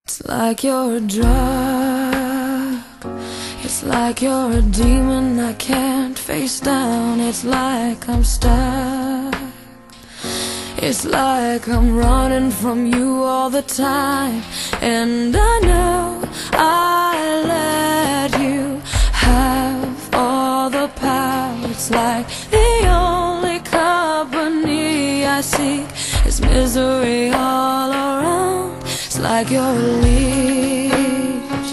It's like you're a drug. It's like you're a demon I can't face down. It's like I'm stuck. It's like I'm running from you all the time. And I know I let you have all the power. It's like the only company I seek is misery all around. It's like you're a leech,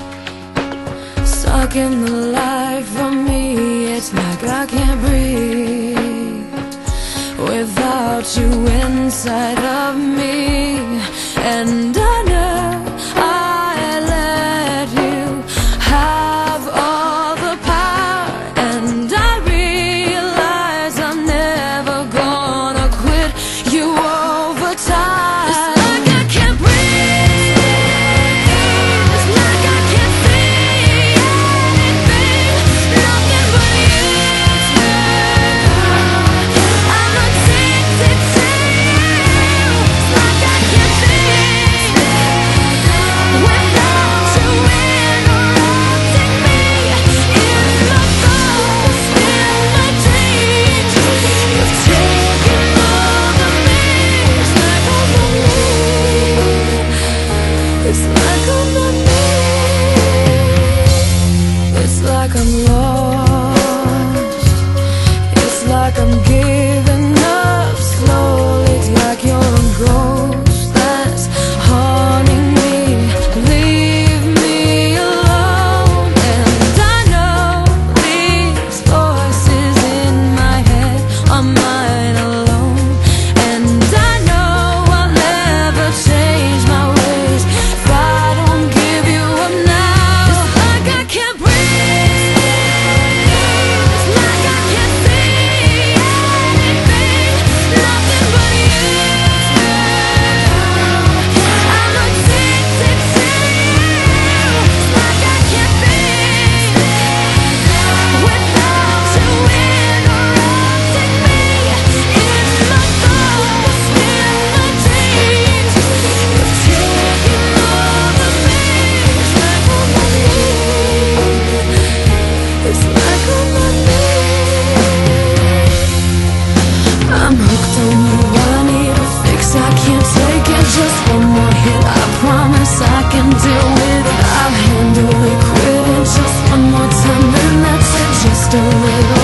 sucking the life from me. It's like I can't breathe without you inside of me. And I know I let you have all the power. And I realize I'm never gonna quit you over time. It's like I can't breathe. It's like I can't see anything, nothing but you. I'm addicted to you. It's like I can't think without you interrupting me. In my thoughts, in my dreams, you've taken over me. It's like I'm not me. It's like I'm not me. It's like I'm lost. It's like I'm giving up slowly. It's like you're a ghost that's haunting me. Leave me alone. And I know these voices in my head are mine alone. And I know I'll never change my ways if I don't give you up now. It's like I can't breathe. It's like I can't see anything, nothing but you. I'm addicted to you. It's like I can't think without you interrupting me. In my thoughts, in my dreams, you've taken over me. It's like I'm not me. It's like I'm not me. I'm hooked on you, I need a fix. I can't take it, just one more hit. I promise I can deal with it. I'll handle it, quit it just one more time, then that's it. Just a little